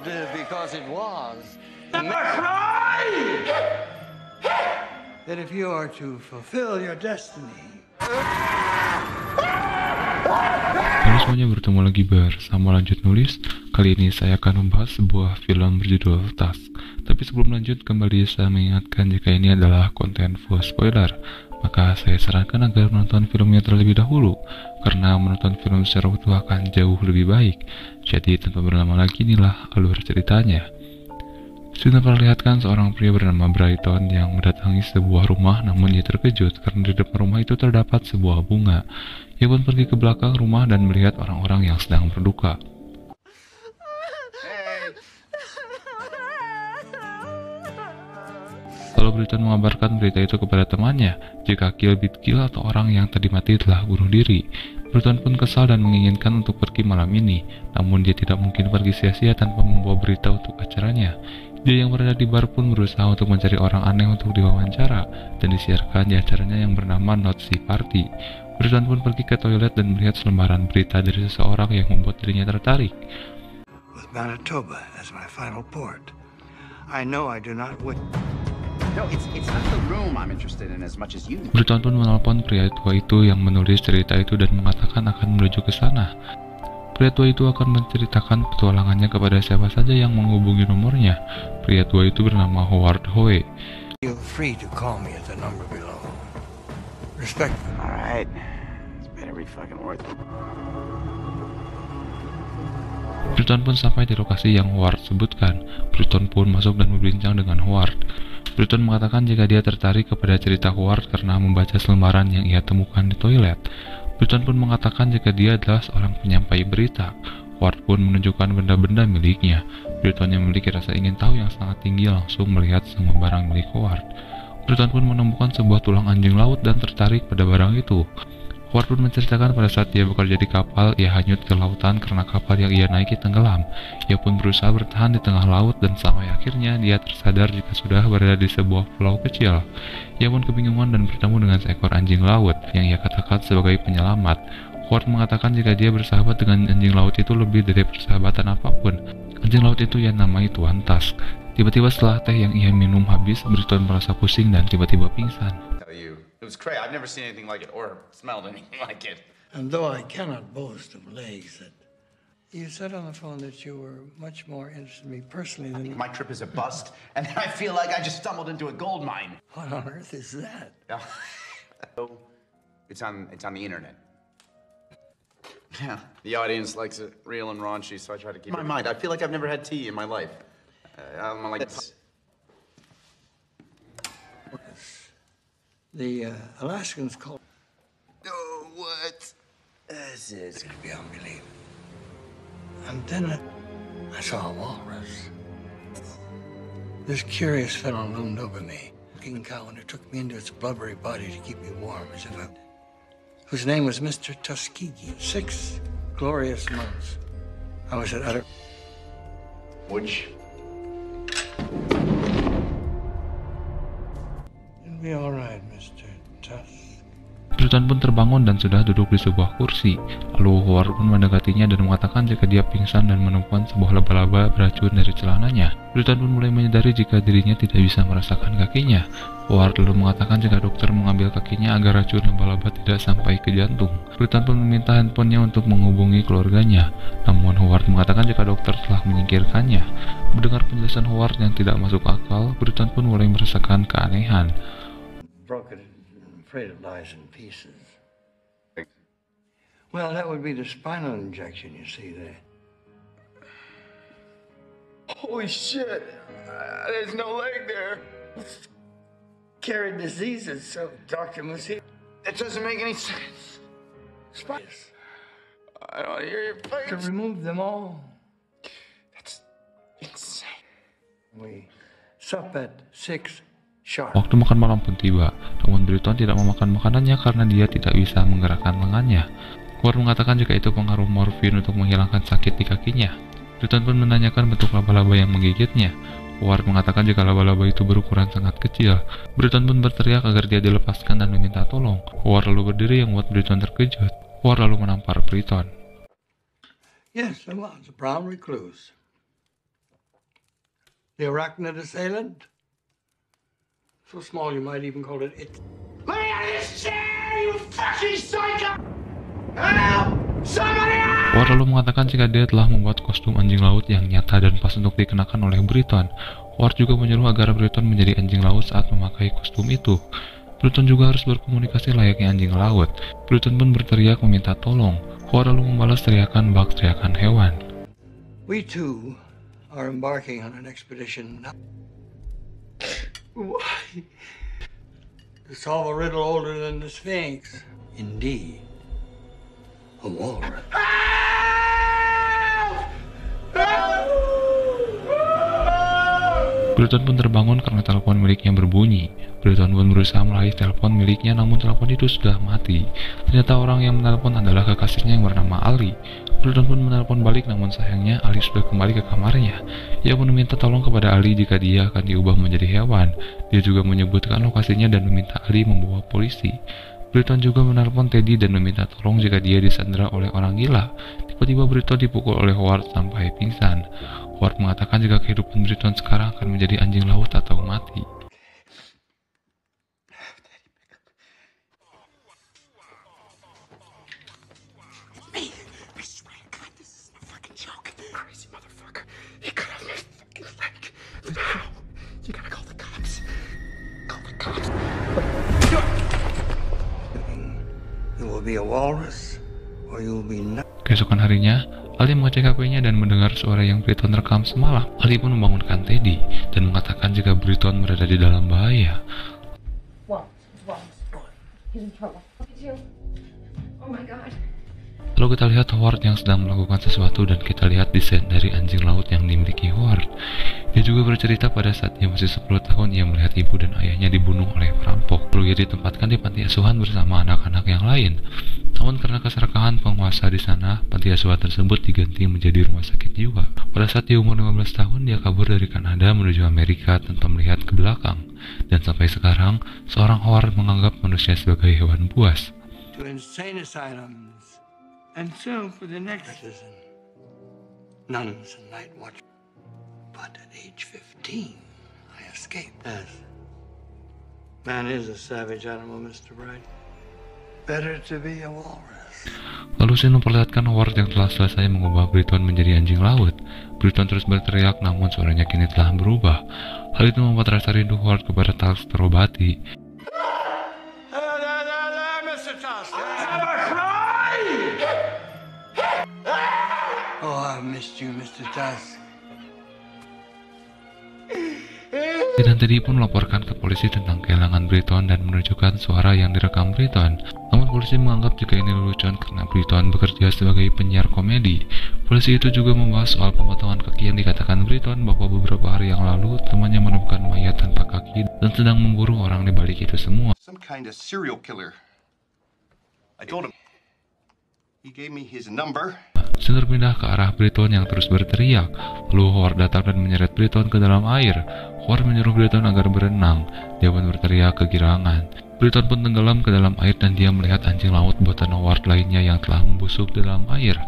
because it was. That if you are to fulfill your destiny. Halo semuanya, bertemu lagi bersama Lanjut Nulis. Kali ini saya akan membahas sebuah film berjudul Tusk. Tapi sebelum lanjut, kembali saya mengingatkan jika ini adalah konten full spoiler, maka saya sarankan agar menonton filmnya terlebih dahulu, karena menonton film secara utuh akan jauh lebih baik. Jadi tanpa berlama lagi, inilah alur ceritanya. Sudah memperlihatkan seorang pria bernama Brighton yang mendatangi sebuah rumah, namun ia terkejut karena di depan rumah itu terdapat sebuah bunga. Ia pun pergi ke belakang rumah dan melihat orang-orang yang sedang berduka. Lalu Brighton mengabarkan berita itu kepada temannya, jika Kill Bill Kill atau orang yang tadi mati telah bunuh diri. Brighton pun kesal dan menginginkan untuk pergi malam ini, namun dia tidak mungkin pergi sia-sia tanpa membawa berita untuk acaranya. Dia yang berada di bar pun berusaha untuk mencari orang aneh untuk diwawancara, dan disiarkan di acaranya yang bernama Nazi Party. Brighton pun pergi ke toilet dan melihat selembaran berita dari seseorang yang membuat dirinya tertarik. With Manitoba as my final port, I know I do not win. No, it's not the room I'm interested in as much as you. Brighton pun menelpon pria tua itu yang menulis cerita itu dan mengatakan akan menuju ke sana. Pria tua itu akan menceritakan petualangannya kepada siapa saja yang menghubungi nomornya. Pria tua itu bernama Howard Howe. Feel free to call me at the number below. Respect. All right, it's better be fucking worth it. Brighton pun sampai di lokasi yang Howard sebutkan. Brighton pun masuk dan berbincang dengan Howard. Brighton mengatakan jika dia tertarik kepada cerita Howard karena membaca selembaran yang ia temukan di toilet. Brighton pun mengatakan jika dia adalah seorang penyampai berita. Howard pun menunjukkan benda-benda miliknya. Brighton yang memiliki rasa ingin tahu yang sangat tinggi langsung melihat semua barang milik Howard. Brighton pun menemukan sebuah tulang anjing laut dan tertarik pada barang itu. Howard pun menceritakan pada saat dia bekerja di kapal, ia hanyut ke lautan karena kapal yang ia naiki tenggelam. Ia pun berusaha bertahan di tengah laut dan sampai akhirnya dia tersadar jika sudah berada di sebuah pulau kecil. Ia pun kebingungan dan bertemu dengan seekor anjing laut yang ia katakan sebagai penyelamat. Howard mengatakan jika dia bersahabat dengan anjing laut itu lebih dari persahabatan apapun. Anjing laut itu yang namai Tuan Tusk. Tiba-tiba setelah teh yang ia minum habis, Brighton merasa pusing dan tiba-tiba pingsan. It was crazy. I've never seen anything like it or smelled anything like it. And though I cannot boast of legs, that you said on the phone that you were much more interested in me personally than My trip is a bust, and I feel like I just stumbled into a gold mine. What on earth is that? It's on the internet. Yeah, the audience likes it real and raunchy, so I try to keep it in my mind. I feel like I've never had tea in my life. I'm like. The Alaskans call. Oh, what? This is gonna be unbelievable. And then I saw a walrus. This curious fellow loomed over me, King Cow, and it took me into its blubbery body to keep me warm, as if whose name was Mr. Tuskegee. 6 glorious months. I was at utter. Which? It'll be all right, Mr. Tusk. Brighton pun terbangun dan sudah duduk di sebuah kursi. Lalu Howard pun mendekatinya dan mengatakan jika dia pingsan dan menemukan sebuah laba-laba beracun dari celananya. Brighton pun mulai menyadari jika dirinya tidak bisa merasakan kakinya. Howard lalu mengatakan jika dokter mengambil kakinya agar racun laba-laba tidak sampai ke jantung. Brighton pun meminta handphonenya untuk menghubungi keluarganya. Namun Howard mengatakan jika dokter telah menyingkirkannya. Mendengar penjelasan Howard yang tidak masuk akal, Brighton pun mulai merasakan keanehan. Broken and afraid it lies in pieces. Well, that would be the spinal injection, you see there. Holy shit! There's no leg there. Carried diseases, so doctor must hear. It doesn't make any sense. Spiders. I don't hear your face. To remove them all. That's insane. We sup at 6 sharp. Waktu makan malam pun tiba, namun Brighton tidak memakan makanannya karena dia tidak bisa menggerakkan lengannya. Howard mengatakan jika itu pengaruh morfin untuk menghilangkan sakit di kakinya. Brighton pun menanyakan bentuk laba-laba yang menggigitnya. Howard mengatakan jika laba-laba itu berukuran sangat kecil. Brighton pun berteriak agar dia dilepaskan dan meminta tolong. Howard lalu berdiri yang membuat Brighton terkejut. Howard lalu menampar Brighton. Yes, it was a brown recluse. The arachnid assailant? So small you might even call it it. Let me out of this chair, you fucking psycho! Help! Somebody help! Howard lalu mengatakan jika dia telah membuat kostum anjing laut yang nyata dan pas untuk dikenakan oleh Britton. Howard juga menyuruh agar Britton menjadi anjing laut saat memakai kostum itu. Britton juga harus berkomunikasi layaknya anjing laut. Britton pun berteriak meminta tolong. Howard lalu membalas teriakan bak teriakan hewan. We too are embarking on an expedition now. Why? To solve a riddle older than the Sphinx. Indeed. A walrus. Britton pun terbangun karena telepon miliknya berbunyi. Britton pun berusaha meraih telepon miliknya, namun telepon itu sudah mati. Ternyata orang yang menelepon adalah kekasihnya yang bernama Ali. Britton pun menelepon balik, namun sayangnya Ali sudah kembali ke kamarnya. Ia pun meminta tolong kepada Ali jika dia akan diubah menjadi hewan. Dia juga menyebutkan lokasinya dan meminta Ali membawa polisi. Britton juga menelepon Teddy dan meminta tolong jika dia disandera oleh orang gila. Tiba-tiba Britton dipukul oleh Howard sampai pingsan. Howard mengatakan jika kehidupan Britton sekarang akan menjadi anjing laut atau mati. You will be a walrus, or you will be not. Keesokan harinya, Ali mengecek HP-nya dan mendengar suara yang Britton rekam semalam. Ali pun membangunkan Teddy dan mengatakan jika Britton berada di dalam bahaya. He's in trouble. Oh my god. Lalu kita lihat Howard yang sedang melakukan sesuatu dan kita lihat desain dari anjing laut yang dimiliki Howard. Dia juga bercerita pada saat dia masih 10 tahun ia melihat ibu dan ayahnya dibunuh oleh perampok. Lalu ia ditempatkan di panti asuhan bersama anak-anak yang lain. Namun karena keserakahan penguasa di sana, panti asuhan tersebut diganti menjadi rumah sakit jiwa. Pada saat dia umur 15 tahun, dia kabur dari Kanada menuju Amerika tanpa melihat ke belakang. Dan sampai sekarang, seorang Howard menganggap manusia sebagai hewan buas. To insane asylums, and soon for the next prison. Nuns and night watch. But at age 15, I escaped. Yes. Man is a savage animal, Mr. Bright. Better to be a walrus. Lalu Sin memperlihatkan Howard yang telah selesai mengubah Britton menjadi anjing laut. Britton terus berteriak, namun suaranya kini telah berubah. Hal itu membuat rasa rindu Howard kepada Tusk terobati. Mr. Tusk. Oh, I've missed you, Mr. Tusk. Dan Teddy pun melaporkan ke polisi tentang kehilangan Britton dan menunjukkan suara yang direkam Britton. Namun polisi menganggap jika ini lelucon karena Britton bekerja sebagai penyiar komedi. Polisi itu juga membahas soal pemotongan kaki yang dikatakan Britton bahwa beberapa hari yang lalu temannya menemukan mayat tanpa kaki dan sedang memburu orang di balik itu semua. Some kind of serial killer. I told him. He gave me his number. Sin berpindah ke arah Britton yang terus berteriak. Lalu Howard datang dan menyeret Britton ke dalam air. Howard menyuruh Britton agar berenang. Dia pun berteriak kegirangan. Britton pun tenggelam ke dalam air dan dia melihat anjing laut buatan Howard lainnya yang telah membusuk di dalam air.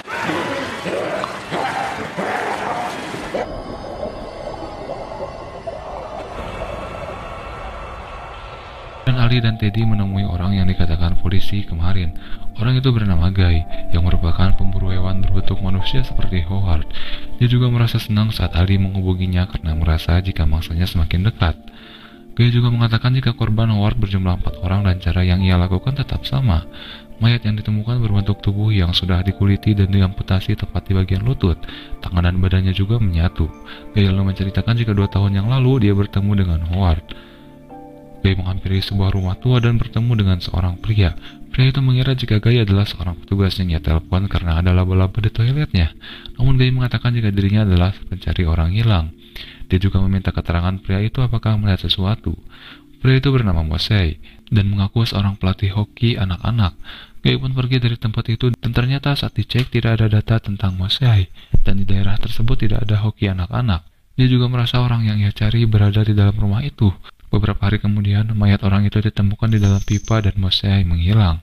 Dan Ali dan Teddy menemui orang yang dikatakan polisi kemarin. Orang itu bernama Guy, yang merupakan pemburu hewan berbentuk manusia seperti Howard. Dia juga merasa senang saat Ali menghubunginya karena merasa jika mangsanya semakin dekat. Guy juga mengatakan jika korban Howard berjumlah 4 orang dan cara yang ia lakukan tetap sama. Mayat yang ditemukan berbentuk tubuh yang sudah dikuliti dan diamputasi tepat di bagian lutut. Tangan dan badannya juga menyatu. Guy lalu menceritakan jika 2 tahun yang lalu dia bertemu dengan Howard. Guy menghampiri sebuah rumah tua dan bertemu dengan seorang pria. Pria itu mengira jika Guy adalah seorang petugas yang ia telepon karena ada laba-laba di toiletnya. Namun Guy mengatakan jika dirinya adalah pencari orang hilang. Dia juga meminta keterangan pria itu apakah melihat sesuatu. Pria itu bernama Mosey dan mengaku seorang pelatih hoki anak-anak. Guy pun pergi dari tempat itu dan ternyata saat dicek tidak ada data tentang Mosey dan di daerah tersebut tidak ada hoki anak-anak. Dia juga merasa orang yang ia cari berada di dalam rumah itu. Beberapa hari kemudian, mayat orang itu ditemukan di dalam pipa dan Mosey menghilang.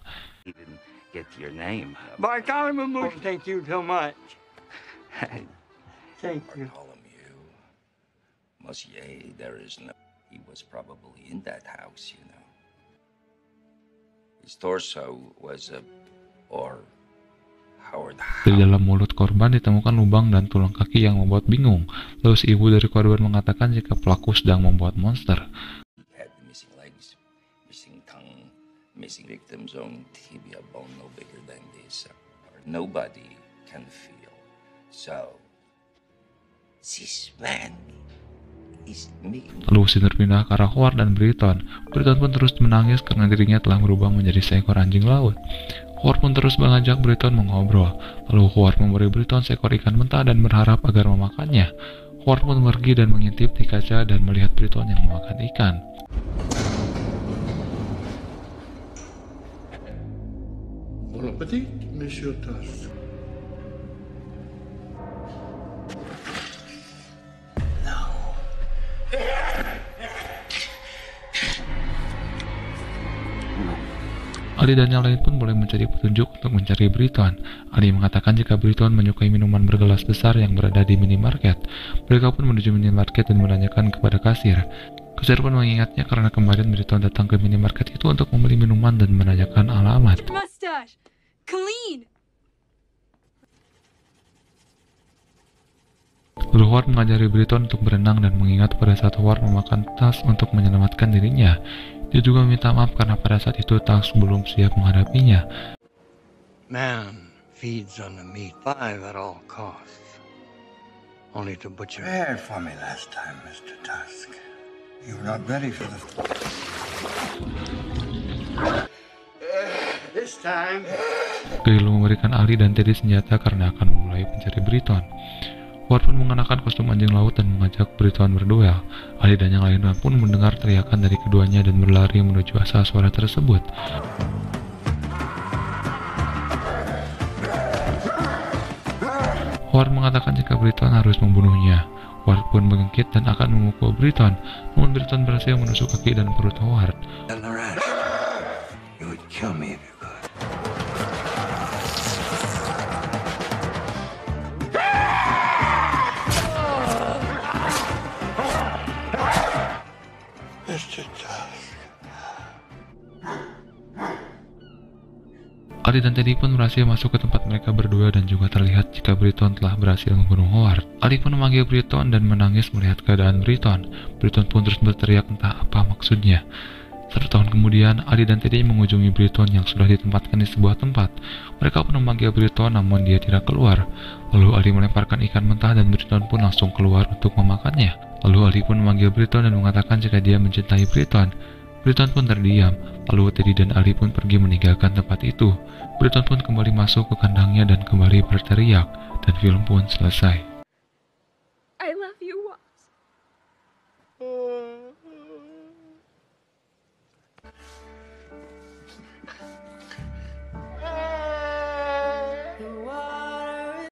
Thank you so much. Thank you. Monsieur, there is no... He was probably in that house, you know. His torso was a... or... Howard... Di dalam mulut korban ditemukan lubang dan tulang kaki yang membuat bingung. Lalu si ibu dari korban mengatakan jika pelaku sedang membuat monster. He had the missing legs, missing tongue, missing victim's own tibia bone no bigger than this. Nobody can feel. So... This man is me. Lalu scene berpindah ke arah Howard dan Britton. Britton pun terus menangis karena dirinya telah berubah menjadi seekor anjing laut. Howard pun terus mengajak Britton mengobrol. Lalu Howard memberi Britton seekor ikan mentah dan berharap agar memakannya. Howard pun pergi dan mengintip di kaca dan melihat Britton yang memakan ikan. Bon appétit, Monsieur Tusk. Ali dan yang lain pun mulai mencari petunjuk untuk mencari Britton. Ali mengatakan jika Britton menyukai minuman bergelas besar yang berada di minimarket. Mereka pun menuju minimarket dan menanyakan kepada kasir. Kasir pun mengingatnya karena kemarin Britton datang ke minimarket itu untuk membeli minuman dan menanyakan alamat. Mustache! Clean! Lalu Howard mengajari Britton untuk berenang dan mengingat pada saat Howard memakan tas untuk menyelamatkan dirinya. Dia juga meminta maaf karena pada saat itu Tas belum siap menghadapinya. Man feeds on the meat alive at all costs, only to butcher. Prepared for me last time, Mr. Tusk. You were not ready for the... This time... Grillo memberikan Ali dan Teddy senjata karena akan memulai mencari Britton. Howard pun mengenakan kostum anjing laut dan mengajak Britton berduel. Ali dan yang lainnya pun mendengar teriakan dari keduanya dan berlari menuju asal suara tersebut. Howard mengatakan jika Britton harus membunuhnya. Howard pun bangkit dan akan memukul Britton, namun Britton berhasil menusuk kaki dan perut Howard. And the rest, you would kill me if you could. Mr. Tusk. Ali dan Teddy pun berhasil masuk ke tempat mereka berdua dan juga terlihat jika Britton telah berhasil membunuh Howard. Ali pun memanggil Britton dan menangis melihat keadaan Britton. Britton pun terus berteriak entah apa maksudnya. 1 tahun kemudian, Ali dan Teddy mengunjungi Britton yang sudah ditempatkan di sebuah tempat. Mereka pun memanggil Britton namun dia tidak keluar. Lalu Ali melemparkan ikan mentah dan Britton pun langsung keluar untuk memakannya. Lalu Ali pun memanggil Britton dan mengatakan jika dia mencintai Britton. Britton pun terdiam. Lalu Teddy dan Ali pun pergi meninggalkan tempat itu. Britton pun kembali masuk ke kandangnya dan kembali berteriak. Dan film pun selesai.